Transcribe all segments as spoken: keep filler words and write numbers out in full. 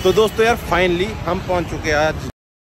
तो दोस्तों यार फाइनली हम पहुंच चुके हैं आज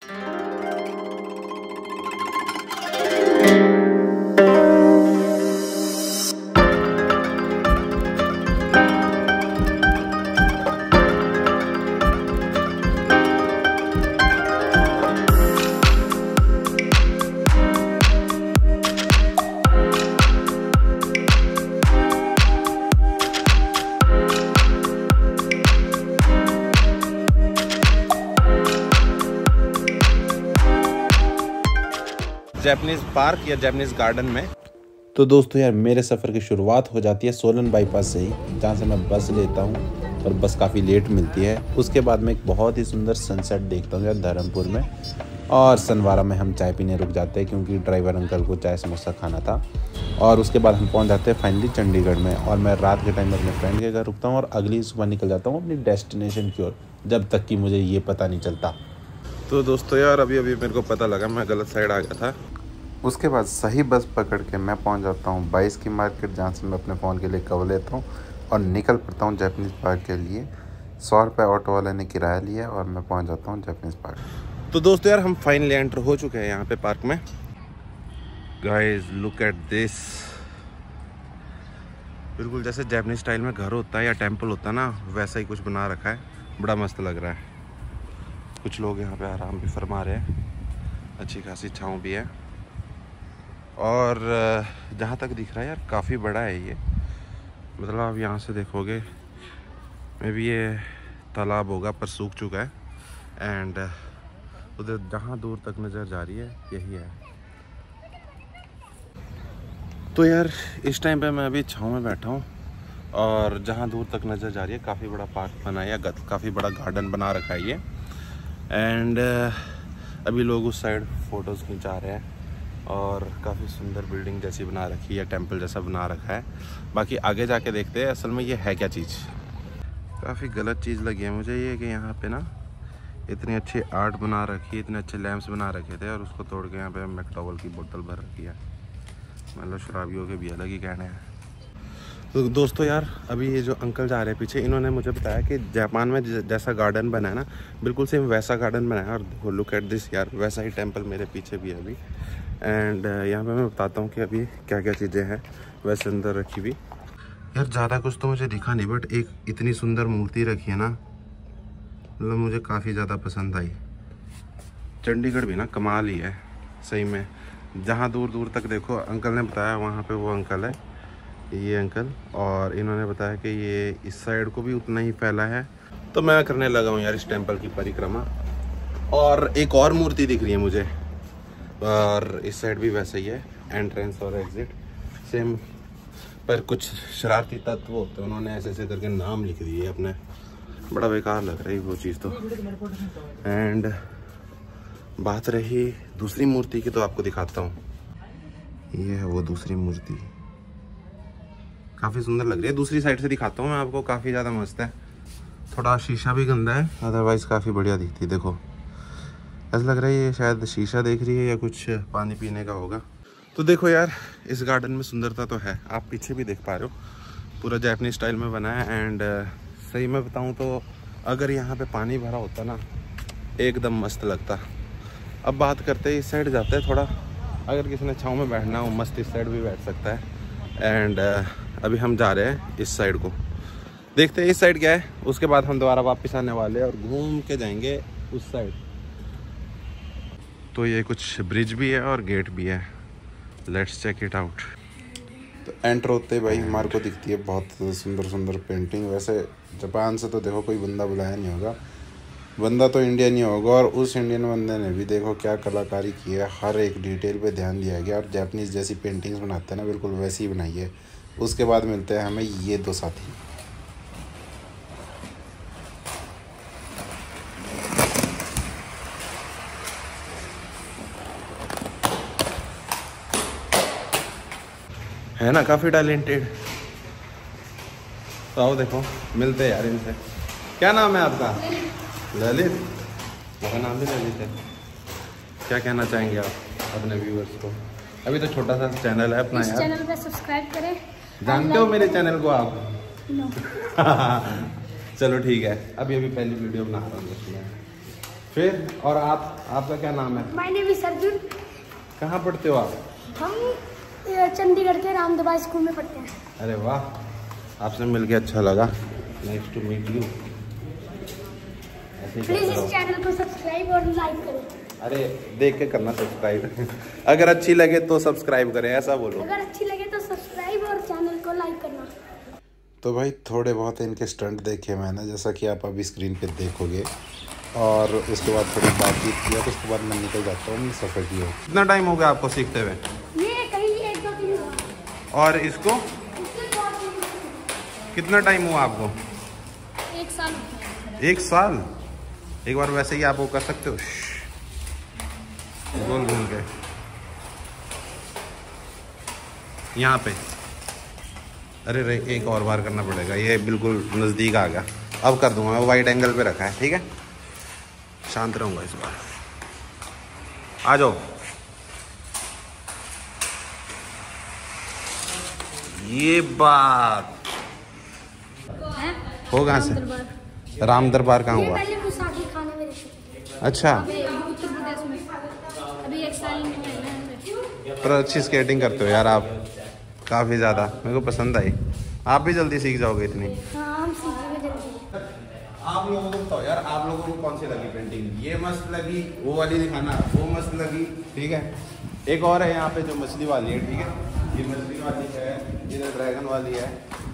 जापानीज पार्क या जापानीज गार्डन में। तो दोस्तों यार मेरे सफ़र की शुरुआत हो जाती है सोलन बाईपास से ही, जहाँ से मैं बस लेता हूँ और बस काफ़ी लेट मिलती है। उसके बाद मैं एक बहुत ही सुंदर सनसेट देखता हूँ यार धर्मपुर में, और सनवारा में हम चाय पीने रुक जाते हैं क्योंकि ड्राइवर अंकल को चाय समोसा खाना था। और उसके बाद हम पहुँच जाते हैं फाइनली चंडीगढ़ में, और मैं रात के टाइम अपने फ्रेंड के घर रुकता हूँ और अगली सुबह निकल जाता हूँ अपनी डेस्टिनेशन की ओर, जब तक कि मुझे ये पता नहीं चलता। तो दोस्तों यार अभी अभी मेरे को पता लगा मैं गलत साइड आ गया था। उसके बाद सही बस पकड़ के मैं पहुंच जाता हूं बाईस की मार्केट, जहां से मैं अपने फ़ोन के लिए कवर लेता हूं और निकल पड़ता हूं जापानीज पार्क के लिए। सौ रुपये ऑटो वाले ने किराया लिया और मैं पहुंच जाता हूं जापानीज पार्क। तो दोस्तों यार हम फाइनली एंटर हो चुके हैं यहाँ पे पार्क में। गाइस लुक एट दिस, बिल्कुल जैसे जापानीज स्टाइल में घर होता है या टेम्पल होता है ना, वैसा ही कुछ बना रखा है। बड़ा मस्त लग रहा है। कुछ लोग यहाँ पे आराम भी फरमा रहे हैं, अच्छी खासी छाँव भी है। और जहाँ तक दिख रहा है यार काफ़ी बड़ा है ये, मतलब आप यहाँ से देखोगे मे भी ये तालाब होगा पर सूख चुका है। एंड उधर जहाँ दूर तक नज़र जा रही है यही है। तो यार इस टाइम पे मैं अभी छाँव में बैठा हूँ और जहाँ दूर तक नज़र जा रही है काफ़ी बड़ा पार्क बना है या काफ़ी बड़ा गार्डन बना रखा है ये। एंड अभी लोग उस साइड फ़ोटोज़ खिंचा रहे हैं और काफ़ी सुंदर बिल्डिंग जैसी बना रखी है, टेंपल जैसा बना रखा है। बाकी आगे जाके देखते हैं असल में ये है क्या चीज़। काफ़ी गलत चीज़ लगी है मुझे ये कि यहाँ पे ना इतनी अच्छी आर्ट बना रखी है, इतने अच्छे लैंप्स बना रखे थे और उसको तोड़ के यहाँ पे मैकडॉवल की बोतल भर रखी है। मतलब शराबियों के भी अलग ही कहने हैं। तो दोस्तों यार अभी ये जो अंकल जा रहे हैं पीछे, इन्होंने मुझे बताया कि जापान में जैसा गार्डन बना है ना, बिल्कुल सेम वैसा गार्डन बना है। और लुक एट दिस यार, वैसा ही टेंपल मेरे पीछे भी है अभी। एंड यहाँ पे मैं बताता हूँ कि अभी क्या क्या चीज़ें हैं वैसे अंदर रखी हुई। यार ज़्यादा कुछ तो मुझे दिखा नहीं, बट एक इतनी सुंदर मूर्ति रखी है ना, मतलब मुझे काफ़ी ज़्यादा पसंद आई। चंडीगढ़ भी ना कमाल ही है सही में। जहाँ दूर दूर तक देखो, अंकल ने बताया वहाँ पे वो अंकल है, ये अंकल, और इन्होंने बताया कि ये इस साइड को भी उतना ही फैला है। तो मैं करने लगा हूँ यार इस टेंपल की परिक्रमा। और एक और मूर्ति दिख रही है मुझे, और इस साइड भी वैसे ही है, एंट्रेंस और एग्जिट सेम। पर कुछ शरारती तत्व होते हैं, उन्होंने ऐसे ऐसे करके नाम लिख दिए अपने, बड़ा बेकार लग रही है वो चीज़ तो। एंड बात रही दूसरी मूर्ति की, तो आपको दिखाता हूँ। ये है वो दूसरी मूर्ति, काफ़ी सुंदर लग रही है। दूसरी साइड से दिखाता हूँ मैं आपको, काफ़ी ज़्यादा मस्त है। थोड़ा शीशा भी गंदा है, अदरवाइज़ काफ़ी बढ़िया दिखती है। देखो ऐसा लग रहा है ये शायद शीशा देख रही है या कुछ पानी पीने का होगा। तो देखो यार इस गार्डन में सुंदरता तो है, आप पीछे भी देख पा रहे हो, पूरा जापानीज स्टाइल में बना है। एंड सही में बताऊँ तो अगर यहाँ पे पानी भरा होता ना, एकदम मस्त लगता। अब बात करते हैं इस साइड जाते हैं थोड़ा, अगर किसी ने छाँव में बैठना हो मस्त इस साइड भी बैठ सकता है। एंड अभी हम जा रहे हैं इस साइड को, देखते हैं इस साइड क्या है। उसके बाद हम दोबारा वापस आने वाले हैं और घूम के जाएंगे उस साइड। तो ये कुछ ब्रिज भी है और गेट भी है, लेट्स चेक इट आउट। तो एंटर होते भाई हमारे को दिखती है बहुत सुंदर सुंदर पेंटिंग। वैसे जापान से तो देखो कोई बंदा बुलाया नहीं होगा, बंदा तो इंडियन ही होगा। और उस इंडियन बंदे ने भी देखो क्या कलाकारी की है, हर एक डिटेल पे ध्यान दिया गया। और जापानीज जैसी पेंटिंग्स बनाते हैं ना, बिल्कुल वैसी ही बनाई है। उसके बाद मिलते हैं हमें ये दो साथी। है ना काफ़ी टैलेंटेड। तो आओ देखो मिलते हैं यार इनसे। क्या नाम है आपका? ललित। मेरा नाम भी ललित है। क्या कहना चाहेंगे आप अपने व्यूअर्स को? अभी तो छोटा सा चैनल है अपना यार, चैनल पे सब्सक्राइब करें। जानते हो मेरे चैनल को आप? चलो ठीक है, अभी अभी पहली वीडियो बना रहा हूँ इसमें। फिर और आप, आपका क्या नाम है? My name is Arjun. कहाँ पढ़ते हो आप? हम चंडीगढ़ के रामदबा स्कूल में पढ़ते हैं। अरे वाह, आपसे मिलके अच्छा लगा। Nice to meet you. Please इस चैनल को सब्सक्राइब और लाइक करें। अरे देख के करना सब्सक्राइब। अगर अच्छी लगे तो सब्सक्राइब करें, ऐसा बोलो। अगर अच्छी लगे तो सब्सक्राइब और चैनल को लाइक करना। तो भाई थोड़े बहुत इनके स्टंट देखे मैंने, जैसा कि आप अभी स्क्रीन पे देखोगे, और उसके बाद थोड़ी बातचीत की और उसके बाद मैं निकल जाता हूँ सफ़र की ओर। कितना टाइम हो गया आपको सीखते हुए? ये कहीं एक दो तीन। और इसको कितना टाइम हुआ आपको? एक साल। एक साल? एक बार वैसे ही आप वो कर सकते हो, गोल घूम के यहाँ पे। अरे रे, एक और बार करना पड़ेगा, ये बिल्कुल नज़दीक आ गया। अब कर दूंगा, मैं वाइड एंगल पे रखा है, ठीक है। शांत रहूंगा इस बार। आ जाओ। ये बात हो कहाँ से? राम दरबार कहाँ हुआ? अच्छा, उत्तर प्रदेश में। अभी एक साल में। पर अच्छी स्केटिंग करते हो यार आप, काफ़ी ज़्यादा, मेरे को पसंद आई। आप भी जल्दी सीख जाओगे इतनी। हाँ, हम सीखेंगे जल्दी। आप लोगों को बताओ यार, आप लोगों को कौन सी लगी पेंटिंग? ये मस्त लगी, वो वाली दिखाना, वो मस्त लगी, ठीक है। एक और है यहाँ पे जो मछली वाली है, ठीक है। ये मछली वाली है, ये ड्रैगन वाली है,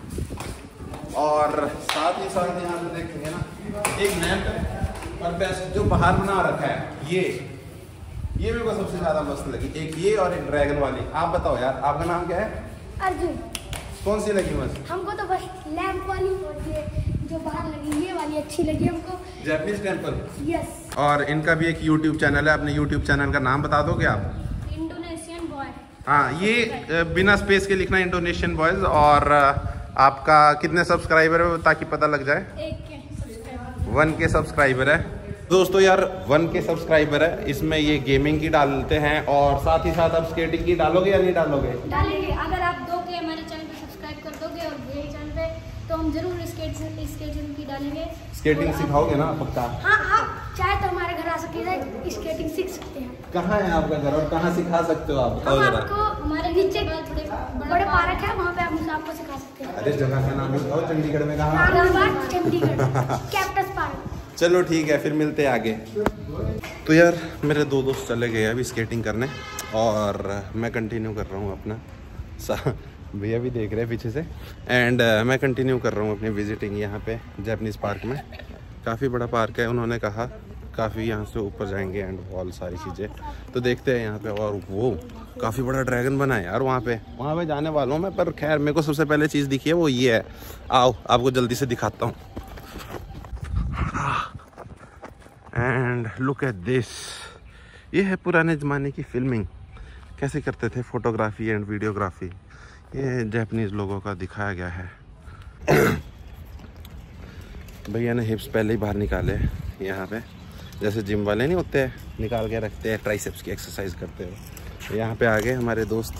और साथ ही साथ यहाँ पे देखेंगे ना एक मैप है, और बेस्ट जो बाहर बना रखा है ये ये मेरे को सबसे ज़्यादा मस्त लगी। एक ये और एक ड्रैगन वाली। आप बताओ यार, आपका नाम क्या है? अर्जुन। कौन सी लगी मस्त? हमको तो बस लैंप वाली और ये जो बाहर लगी ये वाली अच्छी लगी हमको। Japanese temple. यस। और इनका भी एक यूट्यूब चैनल है, अपने यूट्यूब चैनल का नाम बता दोगे आप? Indonesian boy. हाँ, ये बिना स्पेस के लिखना इंडोनेशियन बॉयज। और आपका कितने सब्सक्राइबर है ताकि पता लग जाए? एक के सब्सक्राइबर। वन के सब्सक्राइबर है दोस्तों यार, वन के सब्सक्राइबर है। इसमें ये गेमिंग की डालते हैं और साथ ही साथ आप स्केटिंग की डालोगे या नहीं डालोगे? डालेंगे। अगर आप दो के हमारे चैनल पे सब्सक्राइब कर दोगे और मेरे चैनल पे, तो हम जरूर स्केटिंग स्केटिंग की डालेंगे। स्केटिंग सिखाओगे ना पक्का? हाँ, आप चाहे तो हमारे घर आ सकते, स्केटिंग सीख सकते हैं। कहाँ है आपका घर और कहाँ सिखा सकते हो आप? हम आपको हमारे नीचे थोड़े बड़े पार्क है, वहाँ पे हम आपको सिखा सकते हैं। अरे जगह का नाम बताओ, चंडीगढ़ में कहाँ? Ramdarbar, Chandigarh, cactus park. चलो ठीक है, फिर मिलते हैं आगे। तो यार मेरे दो दोस्त चले गए अभी स्केटिंग करने, और मैं कंटिन्यू कर रहा हूँ अपना सा भैया भी देख रहे हैं पीछे से। एंड uh, मैं कंटिन्यू कर रहा हूँ अपनी विजिटिंग यहाँ पे जैपनीज़ पार्क में। काफ़ी बड़ा पार्क है, उन्होंने कहा काफ़ी यहाँ से ऊपर जाएंगे एंड ऑल सारी चीज़ें, तो देखते हैं यहाँ पे। और वो काफ़ी बड़ा ड्रैगन बना है यार वहाँ पे, वहाँ पे जाने वाला हूँ मैं। पर खैर मेरे को सबसे पहले चीज़ दिखी है वो ये है। आओ आपको जल्दी से दिखाता हूँ। एंड लुक एट दिस, ये है पुराने ज़माने की फिल्मिंग, कैसे करते थे फोटोग्राफी एंड वीडियोग्राफी। ये जापानीज़ लोगों का दिखाया गया है। भैया ने हिप्स पहले ही बाहर निकाले यहाँ पे, जैसे जिम वाले नहीं होते हैं, निकाल के रखते हैं, ट्राइसेप्स की एक्सरसाइज करते हो। यहाँ पे आ गए हमारे दोस्त।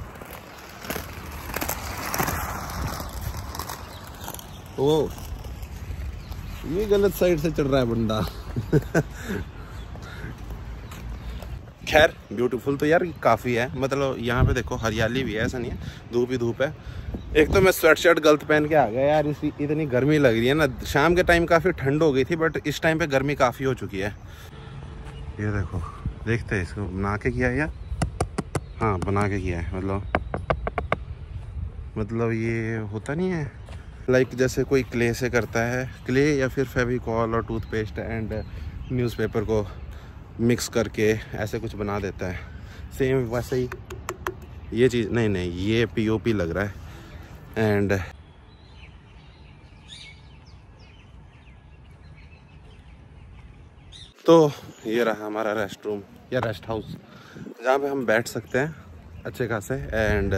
ओ ये गलत साइड से चढ़ रहा है बंदा। खैर ब्यूटीफुल तो यार काफ़ी है, मतलब यहाँ पे देखो हरियाली भी है, ऐसा नहीं है, धूप ही धूप है। एक तो मैं स्वेट शर्ट गलत पहन के आ गया यार, इसी इतनी गर्मी लग रही है ना। शाम के टाइम काफ़ी ठंड हो गई थी, बट इस टाइम पे गर्मी काफ़ी हो चुकी है। ये देखो, देखते हैं इसको बना के किया है यार। हाँ बना के किया है, मतलब मतलब ये होता नहीं है लाइक जैसे कोई क्ले से करता है, क्ले या फिर फेविकॉल और टूथपेस्ट एंड न्यूज़पेपर को मिक्स करके ऐसे कुछ बना देता है, सेम वैसे ही ये चीज़। नहीं नहीं ये पीओपी लग रहा है। एंड तो ये रहा हमारा रेस्ट रूम या रेस्ट हाउस, जहाँ पे हम बैठ सकते हैं अच्छे खासे एंड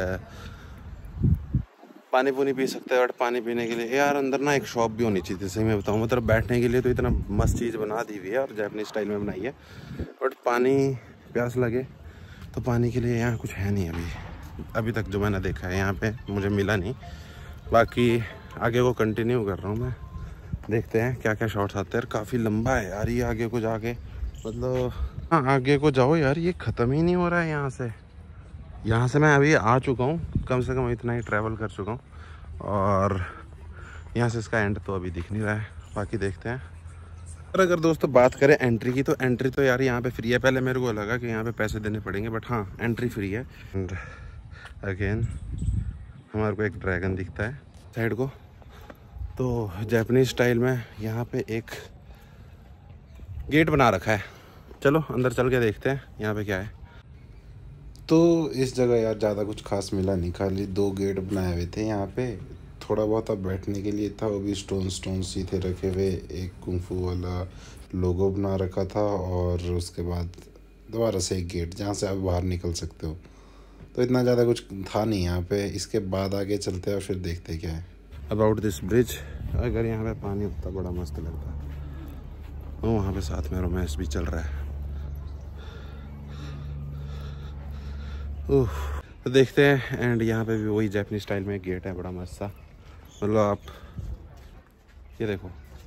पानी पुनी पी सकते हैं। बट पानी पीने के लिए यार अंदर ना एक शॉप भी होनी चाहिए, सही मैं बताऊँ, मतलब बैठने के लिए तो इतना मस्त चीज़ बना दी हुई है और जापानीज स्टाइल में बनाई है, बट पानी प्यास लगे तो पानी के लिए यहाँ कुछ है नहीं अभी अभी तक जो मैंने देखा है यहाँ पे मुझे मिला नहीं। बाकी आगे को कंटिन्यू कर रहा हूँ मैं देखते हैं क्या क्या शॉट्स आते हैं। काफ़ी लंबा है यार ये, आगे को जाके मतलब हाँ आगे को जाओ यार, ये ख़त्म ही नहीं हो रहा है यहाँ से। यहाँ से मैं अभी आ चुका हूँ, कम से कम इतना ही ट्रैवल कर चुका हूँ, और यहाँ से इसका एंड तो अभी दिख नहीं रहा है। बाकी देखते हैं। और अगर दोस्तों बात करें एंट्री की, तो एंट्री तो यार यहाँ पे फ्री है। पहले मेरे को लगा कि यहाँ पे पैसे देने पड़ेंगे, बट हाँ एंट्री फ्री है। एंड अगेन हमारे को एक ड्रैगन दिखता है साइड को। तो जापानीज स्टाइल में यहाँ पे एक गेट बना रखा है। चलो अंदर चल के देखते हैं यहाँ पे क्या है। तो इस जगह यार ज़्यादा कुछ खास मिला नहीं, खाली दो गेट बनाए हुए थे यहाँ पे। थोड़ा बहुत अब बैठने के लिए था, वो भी स्टोन स्टोन सी थे रखे हुए। एक कुंफू वाला लोगो बना रखा था, और उसके बाद दोबारा से एक गेट जहाँ से आप बाहर निकल सकते हो। तो इतना ज़्यादा कुछ था नहीं यहाँ पे। इसके बाद आगे चलते हैं और फिर देखते क्या है। अबाउट दिस ब्रिज, अगर यहाँ पे पानी होता बड़ा मस्त लगता। और वहाँ पे साथ में रोमांस भी चल रहा है। ओह, तो देखते हैं। एंड यहाँ पे भी वही जापानीज स्टाइल में गेट है, बड़ा मस्त सा। मतलब आप ये देखो।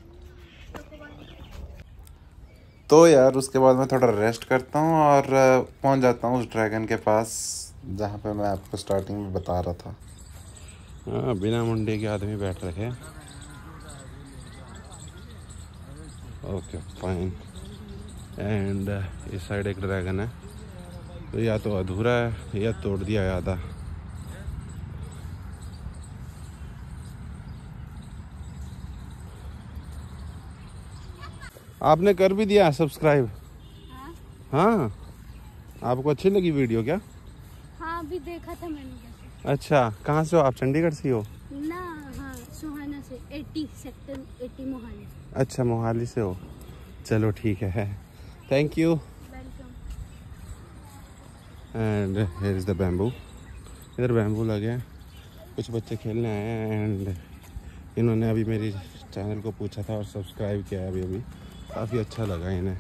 तो यार उसके बाद मैं थोड़ा रेस्ट करता हूँ और पहुँच जाता हूँ उस ड्रैगन के पास जहाँ पे मैं आपको स्टार्टिंग में बता रहा था। हाँ, बिना मुंडे के आदमी बैठ रखे। Okay fine. एंड इस साइड एक ड्रैगन है, तो या तो अधूरा है या तोड़ दिया है आधा। आपने कर भी दिया सब्सक्राइब? हाँ, हाँ? आपको अच्छी लगी वीडियो क्या? हाँ अभी देखा था मैंने। अच्छा, कहाँ से हो आप? चंडीगढ़ से हो ना? हाँ सुहाना से, अस्सी सेक्टर अस्सी मोहाली। अच्छा, मोहाली से हो। चलो ठीक है, thank you. And here is the bamboo. इधर बैम्बू लगे हैं, कुछ बच्चे खेलने आए हैं। एंड इन्होंने अभी मेरी चैनल को पूछा था और सब्सक्राइब किया है अभी अभी। काफ़ी अच्छा लगा इन्हें।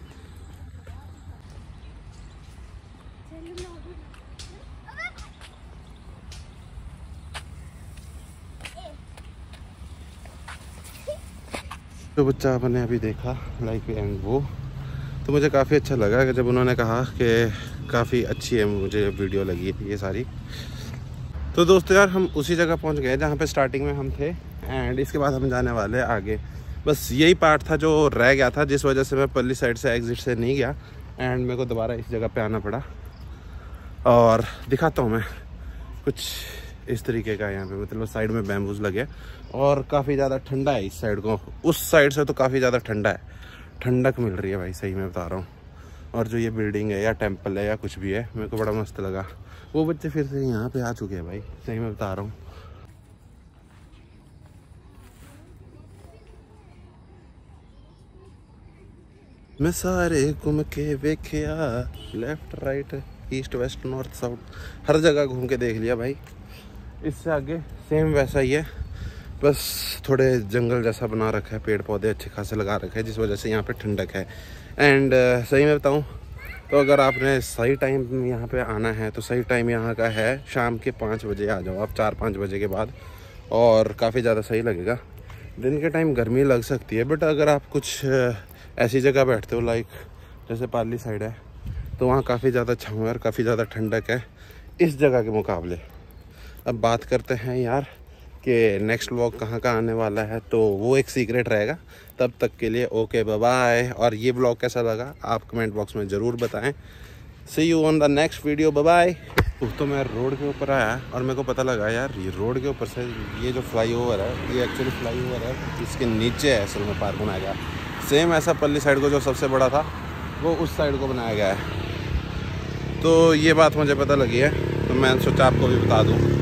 जो बच्चा आपने अभी देखा लाइक एंड वो, तो मुझे काफ़ी अच्छा लगा कि जब उन्होंने कहा कि काफ़ी अच्छी है, मुझे वीडियो लगी थी ये सारी। तो दोस्तों यार हम उसी जगह पहुंच गए जहां पे स्टार्टिंग में हम थे। एंड इसके बाद हम जाने वाले हैं आगे। बस यही पार्ट था जो रह गया था, जिस वजह से मैं पल्ली साइड से एग्जिट से नहीं गया। एंड मेरे को दोबारा इस जगह पे आना पड़ा। और दिखाता हूँ मैं कुछ इस तरीके का यहाँ पे, मतलब साइड में बैम्बूज लगे और काफ़ी ज़्यादा ठंडा है इस साइड को। उस साइड से तो काफ़ी ज़्यादा ठंडा है, ठंडक मिल रही है भाई, सही में बता रहा हूँ। और जो ये बिल्डिंग है या टेंपल है या कुछ भी है, मेरे को बड़ा मस्त लगा। वो बच्चे फिर से यहाँ पे आ चुके हैं भाई, सही में बता रहा हूँ। मैं सारे घूम के वेखिया, left right east west north south, हर जगह घूम के देख लिया भाई। इससे आगे सेम वैसा ही है, बस थोड़े जंगल जैसा बना रखा है, पेड़ पौधे अच्छे खासे लगा रखे हैं, जिस वजह से यहाँ पे ठंडक है। एंड uh, सही में बताऊँ तो अगर आपने सही टाइम यहाँ पे आना है तो सही टाइम यहाँ का है शाम के पाँच बजे आ जाओ आप, चार पाँच बजे के बाद, और काफ़ी ज़्यादा सही लगेगा। दिन के टाइम गर्मी लग सकती है, बट अगर आप कुछ ऐसी जगह बैठते हो लाइक जैसे पाली साइड है, तो वहाँ काफ़ी ज़्यादा छाँव है और काफ़ी ज़्यादा ठंडक है इस जगह के मुकाबले। अब बात करते हैं यार कि नेक्स्ट व्लॉग कहाँ का आने वाला है, तो वो एक सीक्रेट रहेगा। तब तक के लिए ओके बाय बाय। और ये व्लॉग कैसा लगा आप कमेंट बॉक्स में ज़रूर बताएं। See you on the next video, bye bye. तो मैं रोड के ऊपर आया और मेरे को पता लगा यार ये रोड के ऊपर से ये जो फ्लाईओवर है, ये एक्चुअली फ्लाईओवर है, इसके नीचे है असल में पार्क बनाया गया। सेम ऐसा पल्ली साइड को जो सबसे बड़ा था वो उस साइड को बनाया गया है। तो ये बात मुझे पता लगी है, तो मैं सोचा आपको भी बता दूँ।